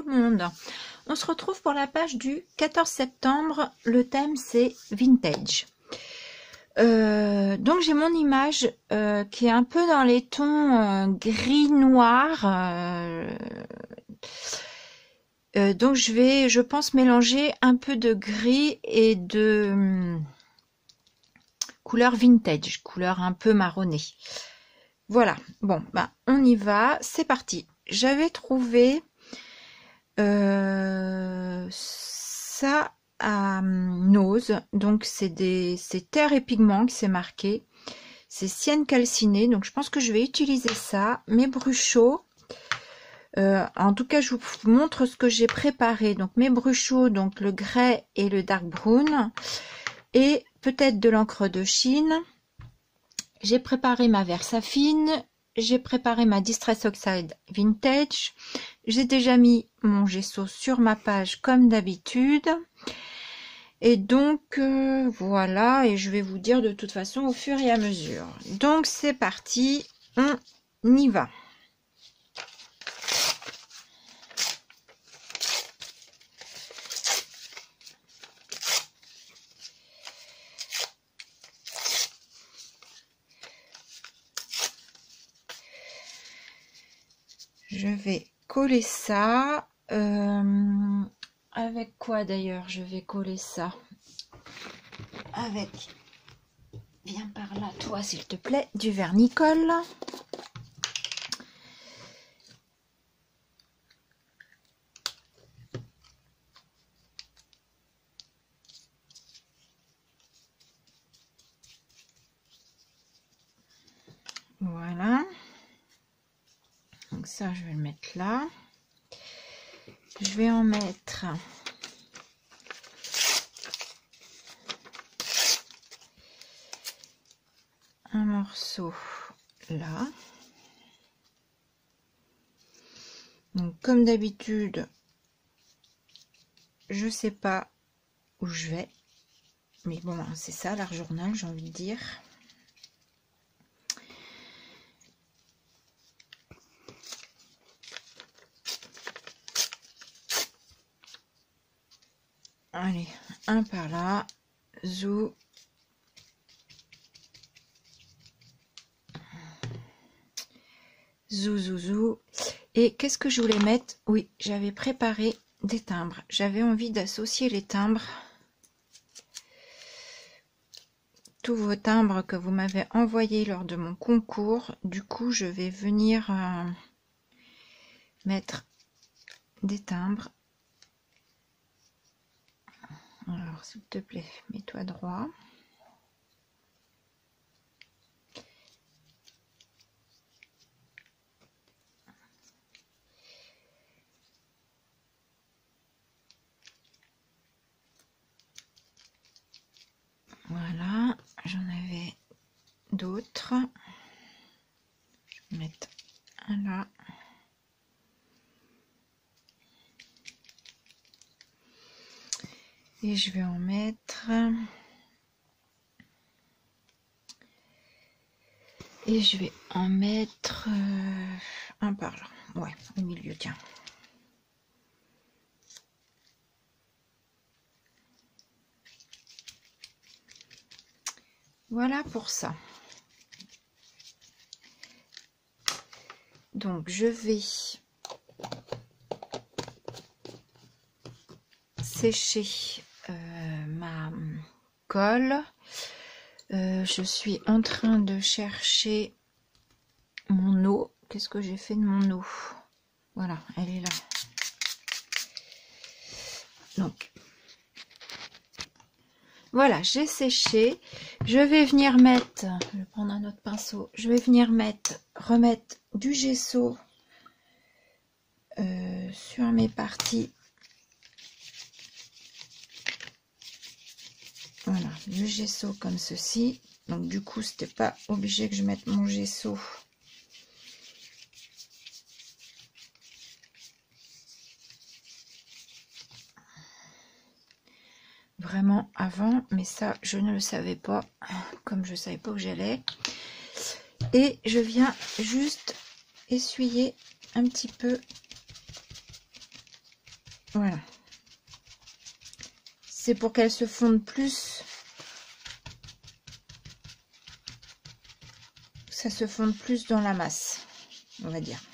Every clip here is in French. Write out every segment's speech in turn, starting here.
tout le monde. On se retrouve pour la page du 14 septembre. Le thème c'est Vintage. Donc j'ai mon image qui est un peu dans les tons gris-noir. Donc je pense mélanger un peu de gris et de couleur vintage, couleur un peu marronnée. Voilà, bon, ben, on y va, c'est parti. J'avais trouvé ça à Nose, donc c'est terre et pigments qui c'est marqué. C'est sienne calcinée, donc je pense que je vais utiliser ça. Mes bruchaux, en tout cas je vous montre ce que j'ai préparé. Donc mes bruchaux, donc le grès et le dark brown, et peut-être de l'encre de Chine. J'ai préparé ma Versafine, j'ai préparé ma Distress Oxide Vintage. J'ai déjà mis mon gesso sur ma page comme d'habitude. Et donc voilà, et je vais vous dire de toute façon au fur et à mesure. Donc c'est parti, on y va. Je vais coller ça. Avec quoi d'ailleurs je vais coller ça? Avec, viens par là toi s'il te plaît, du vernicole. Voilà. Donc ça je vais le mettre là. Je vais en mettre un morceau là. Donc comme d'habitude, je sais pas où je vais, mais bon c'est ça l'art journal, j'ai envie de dire. Allez, un par là, zou. Zou, zou, zou. Et qu'est-ce que je voulais mettre? Oui, j'avais préparé des timbres. J'avais envie d'associer les timbres. Tous vos timbres que vous m'avez envoyés lors de mon concours. Du coup, je vais venir mettre des timbres. Alors, s'il te plaît, mets-toi droit. Voilà, j'en avais d'autres. Je vais mettre un là. Et je vais en mettre... Et je vais en mettre un par là. Ouais, au milieu, tiens. Voilà pour ça. Donc, je vais sécher ma colle. Je suis en train de chercher mon eau. Qu'est-ce que j'ai fait de mon eau? Voilà, elle est là. Donc, voilà, j'ai séché. Je vais venir mettre, je vais prendre un autre pinceau. Je vais venir remettre du gesso sur mes parties. Voilà, le gesso comme ceci. Donc du coup, c'était pas obligé que je mette mon gesso vraiment avant, mais ça je ne le savais pas, comme je savais pas où j'allais. Et je viens juste essuyer un petit peu Voilà. C'est pour qu'elle se fonde plus. Ça se fonde plus dans la masse, on va dire.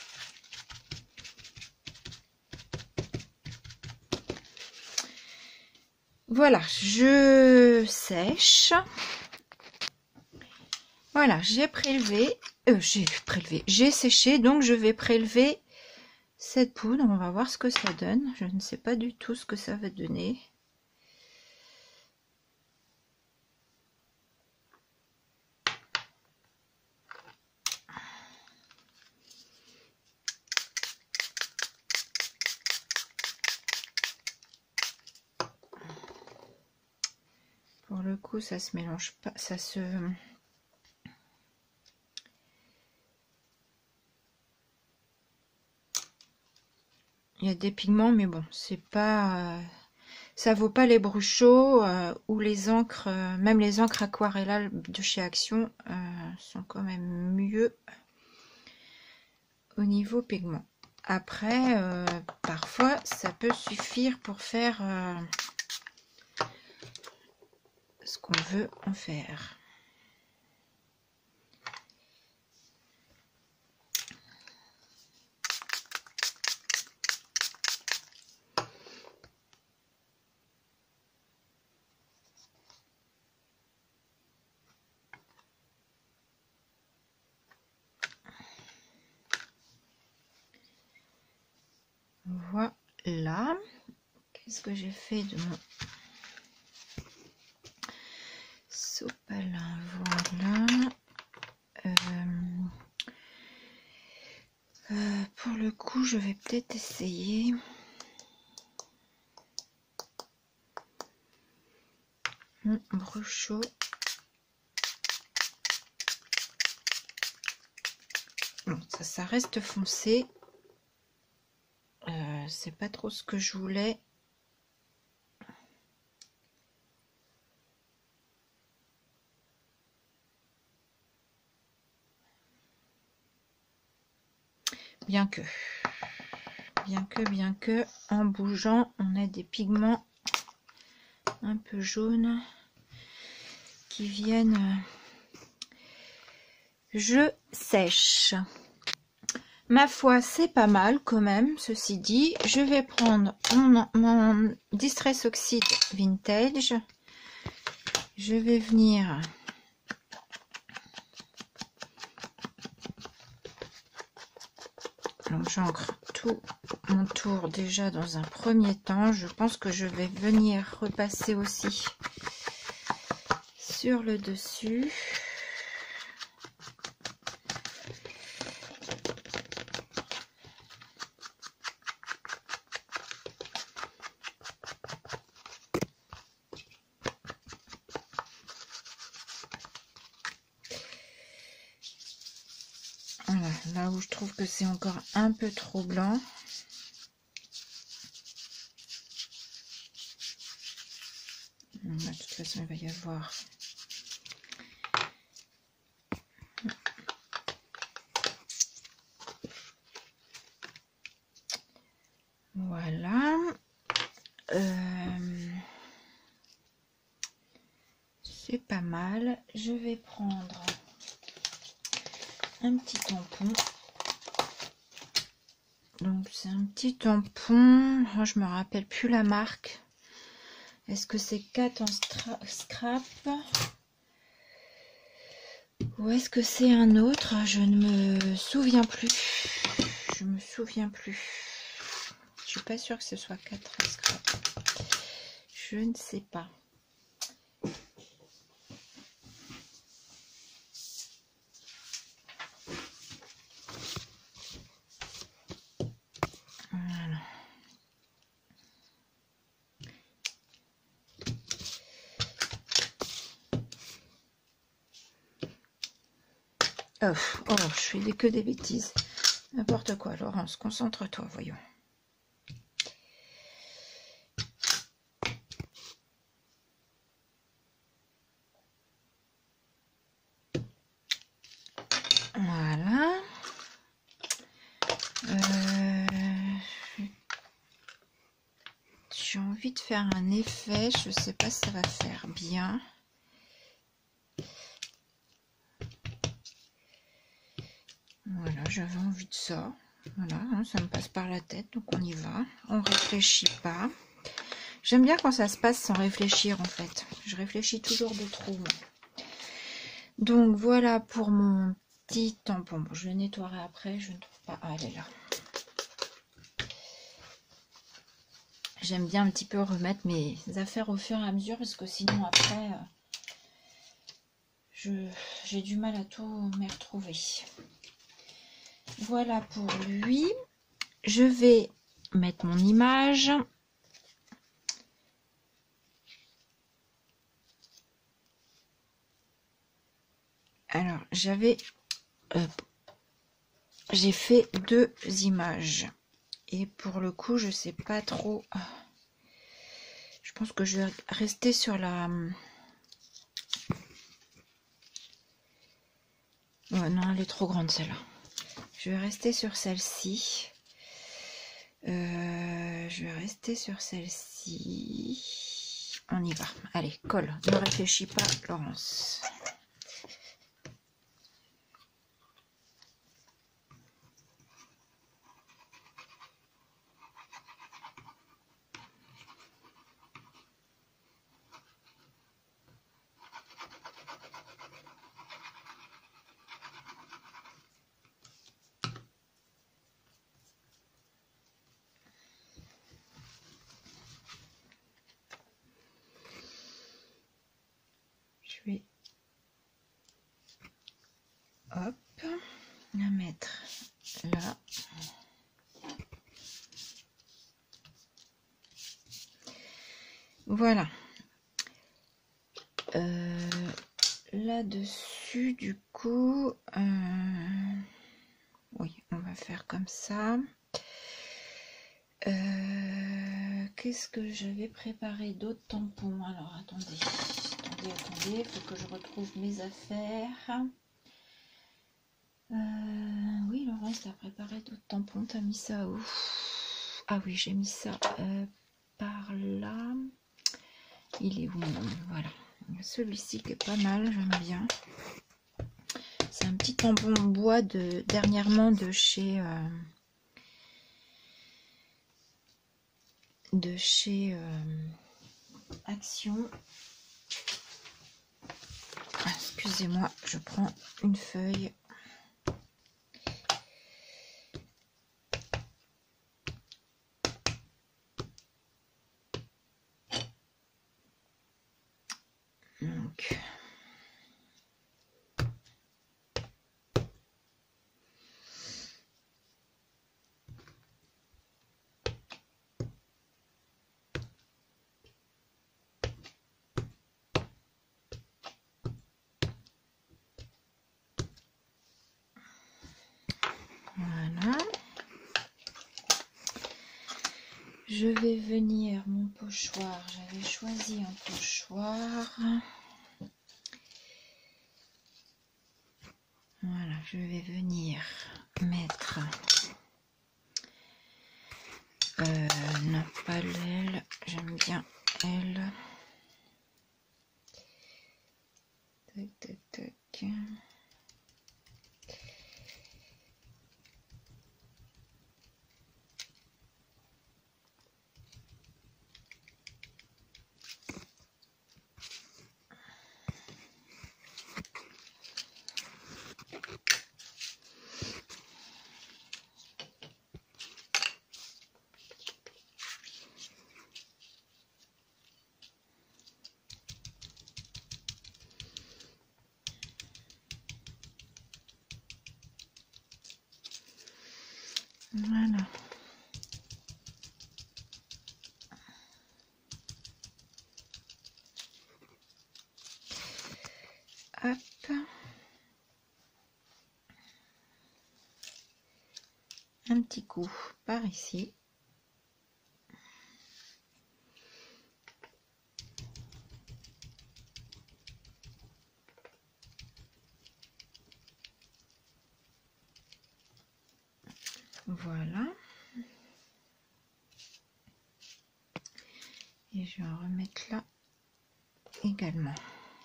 Voilà, je sèche. Voilà, j'ai séché, donc je vais prélever cette poudre. On va voir ce que ça donne. Je ne sais pas du tout ce que ça va donner. Pour le coup, ça se mélange pas, ça se... Il y a des pigments, mais bon, c'est pas... ça vaut pas les Bruchot ou les encres, même les encres aquarellales de chez Action sont quand même mieux au niveau pigment. Après, parfois, ça peut suffire pour faire ce qu'on veut en faire. Voilà. Qu'est-ce que j'ai fait de mon sopalin? Voilà. Pour le coup, je vais peut-être essayer. Bruchot. Bon, ça reste foncé. C'est pas trop ce que je voulais. Bien que, en bougeant, on a des pigments un peu jaunes qui viennent. Je sèche. Ma foi, c'est pas mal quand même, ceci dit. Je vais prendre mon Distress Oxide Vintage. Je vais venir... Donc j'encre tout mon tour déjà dans un premier temps. Je pense que je vais venir repasser aussi sur le dessus. Voilà, là où je trouve que c'est encore un peu trop blanc. De toute façon, il va y avoir... Voilà. C'est pas mal. Je vais prendre un petit tampon. Donc c'est un petit tampon. Oh, je me rappelle plus la marque. Est-ce que c'est Cat en scrap ou est-ce que c'est un autre? Je ne me souviens plus. Je me souviens plus. Je suis pas sûre que ce soit 4 en scrap. Je ne sais pas. Voilà. Oh, je fais que des bêtises. N'importe quoi, Laurence, concentre-toi, voyons. Voilà. j'ai envie de faire un effet, je sais pas si ça va faire bien. Voilà, j'avais envie de ça. Voilà, hein, ça me passe par la tête, donc on y va. On réfléchit pas. J'aime bien quand ça se passe sans réfléchir en fait. Je réfléchis toujours de trop. Moi. Donc voilà pour mon petit tampon. Bon, je le nettoierai après, je ne trouve pas. Ah, elle est là. J'aime bien un petit peu remettre mes affaires au fur et à mesure parce que sinon après j'ai du mal à tout m'y retrouver. Voilà pour lui. Je vais mettre mon image. Alors j'ai fait 2 images et pour le coup je sais pas trop. Je pense que je vais rester sur la... Ouais, non, elle est trop grande celle-là. Je vais rester sur celle-ci. Je vais rester sur celle-ci. On y va. Allez, colle. Ne réfléchis pas, Laurence. Je vais... Hop. La mettre là. Voilà. Là-dessus, du coup, oui, on va faire comme ça. Qu'est-ce que j'avais préparé d'autres tampons? Alors, attendez, il faut que je retrouve mes affaires. Oui, Laurence, t'as préparé d'autres tampons, t'as mis ça où? Ah oui, j'ai mis ça par là. Il est où? Voilà. Celui-ci qui est pas mal, j'aime bien. C'est un petit tampon en bois dernièrement de chez Action. Ah, excusez-moi, je prends une feuille. Donc, voilà. Je vais venir, mon pochoir, j'avais choisi un pochoir. Voilà, je vais venir mettre, non pas l'aile, j'aime bien elle. Tac, tac, tac. Voilà. Hop. Un petit coup par ici. Voilà. Et je vais en remettre là également.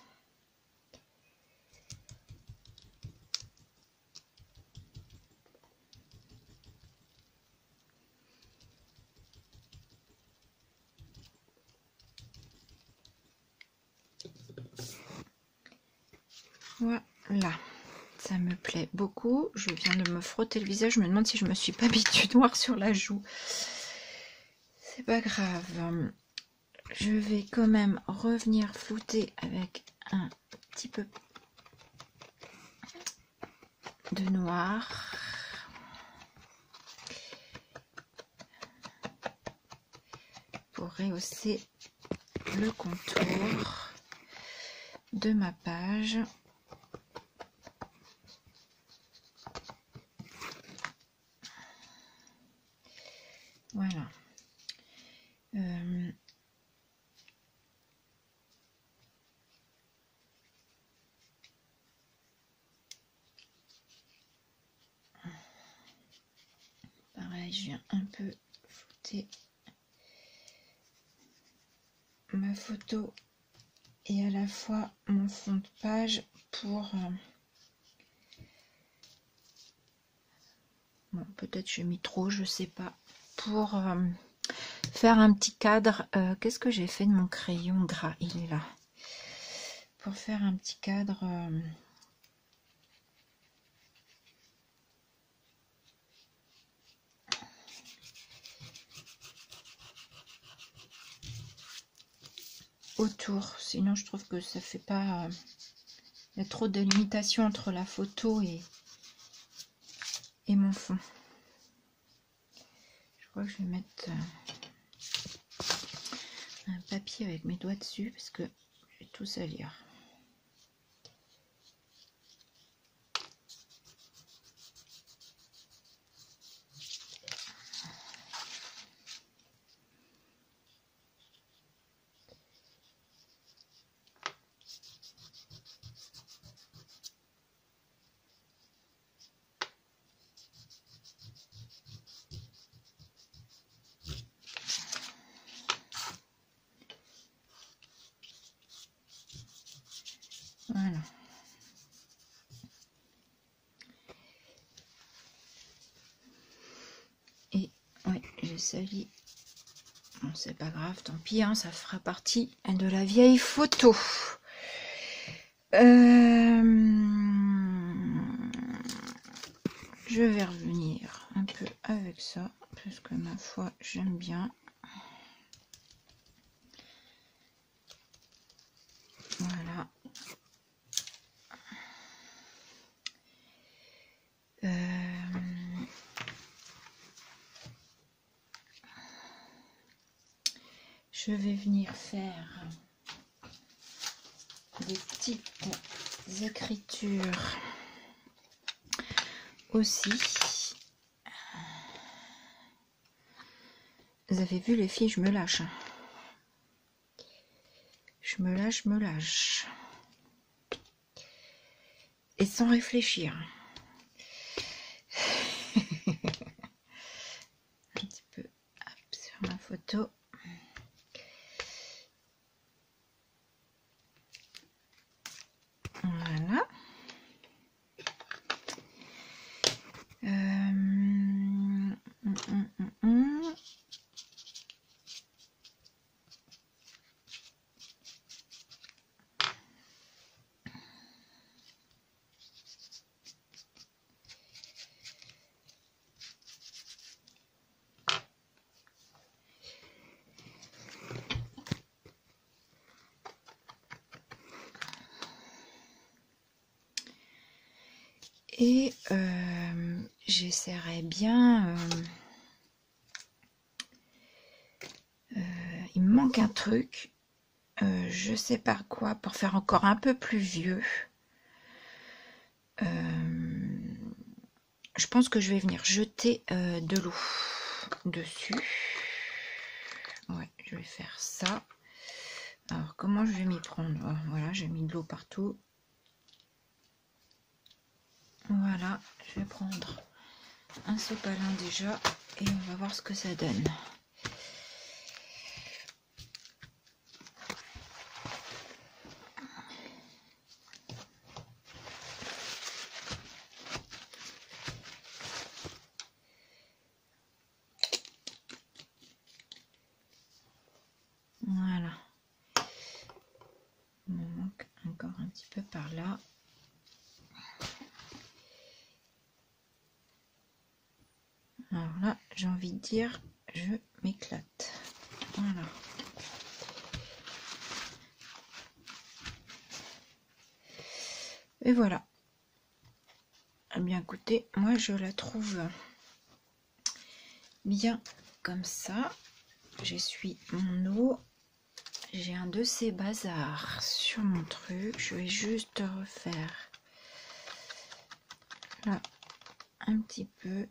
Voilà, ça me plaît beaucoup. Je viens de me frotter le visage. Je me demande si je me suis pas mis du noir sur la joue. C'est pas grave. Je vais quand même revenir flouter avec un petit peu de noir. Pour rehausser le contour de ma page. Voilà. Pareil, je viens un peu flouter ma photo et à la fois mon fond de page pour... bon, peut-être j'ai mis trop, je sais pas. Pour faire un petit cadre. Qu'est-ce que j'ai fait de mon crayon gras? Il est là. Pour faire un petit cadre... autour, sinon je trouve que ça fait pas, il y a trop de limitation entre la photo et mon fond. Je crois que je vais mettre un papier avec mes doigts dessus parce que je vais tout salir. Voilà. Et ouais, j'ai sali. Bon, c'est pas grave, tant pis, hein, ça fera partie de la vieille photo. Je vais revenir un peu avec ça, parce que ma foi, j'aime bien. Voilà. Je vais venir faire des petites écritures aussi. Vous avez vu les filles, je me lâche. Je me lâche. Et sans réfléchir. Un petit peu hop, sur ma photo. Voilà. Et j'essaierai bien... il me manque un truc. Je sais pas quoi, pour faire encore un peu plus vieux. Je pense que je vais venir jeter de l'eau dessus. Ouais, je vais faire ça. Alors, comment je vais m'y prendre? Voilà, j'ai mis de l'eau partout. Voilà, je vais prendre un sopalin déjà et on va voir ce que ça donne. peu par là. Alors là, j'ai envie de dire, je m'éclate. Voilà. Et voilà. Eh bien, écoutez, moi, je la trouve bien comme ça. J'essuie mon eau. J'ai un de ces bazars sur mon truc. Je vais juste refaire là un petit peu.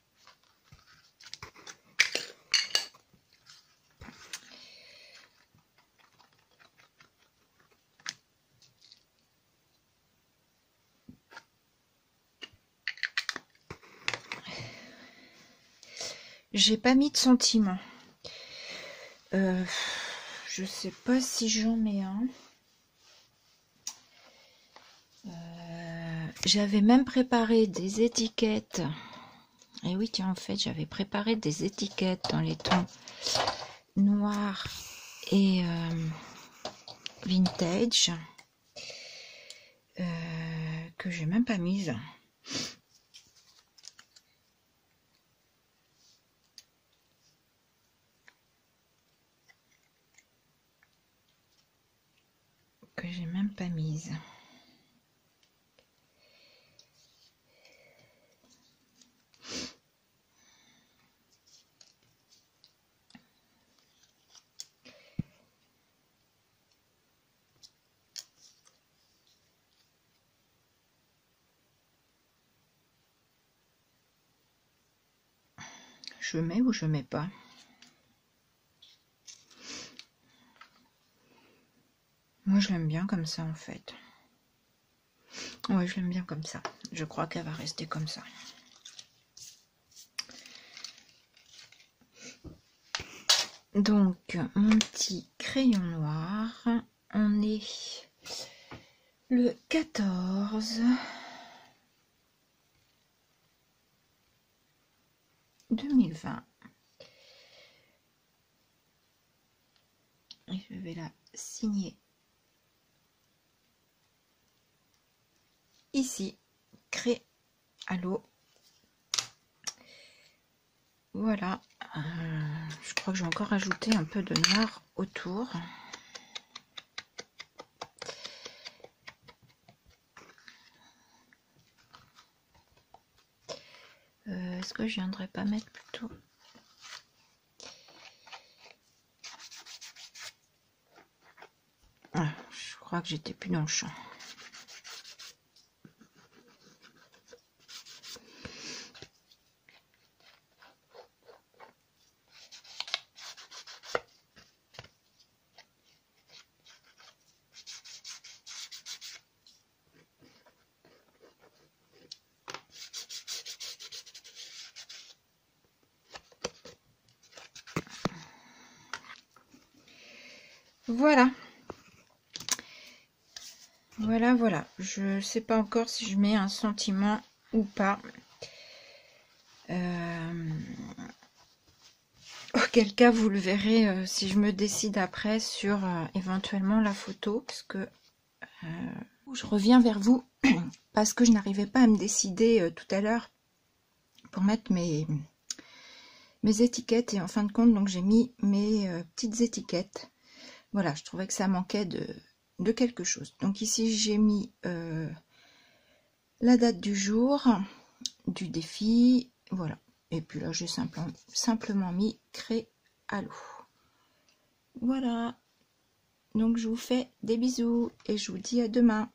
J'ai pas mis de sentiment. Je sais pas si j'en mets un. J'avais même préparé des étiquettes. Et oui, tiens, en fait, j'avais préparé des étiquettes dans les tons noirs et vintage que j'ai même pas mise. Que j'ai même pas mise. Je mets ou je mets pas? Moi, je l'aime bien comme ça, en fait. Ouais, je l'aime bien comme ça. Je crois qu'elle va rester comme ça. Donc, mon petit crayon noir. On est le 14 2020. Et je vais la signer ici, Cré à l'eau. Voilà. Je crois que je vais encore ajouter un peu de noir autour. Est-ce que je viendrais pas mettre plutôt... Ah, je crois que j'étais plus dans le champ. Voilà. Voilà. Je sais pas encore si je mets un sentiment ou pas. Auquel cas, vous le verrez si je me décide après sur éventuellement la photo. Parce que je reviens vers vous parce que je n'arrivais pas à me décider tout à l'heure pour mettre mes étiquettes. Et en fin de compte, donc j'ai mis mes petites étiquettes. Voilà, je trouvais que ça manquait de quelque chose. Donc ici, j'ai mis la date du jour, du défi, voilà. Et puis là, j'ai simplement mis Cré à l'eau. Voilà. Donc, je vous fais des bisous et je vous dis à demain.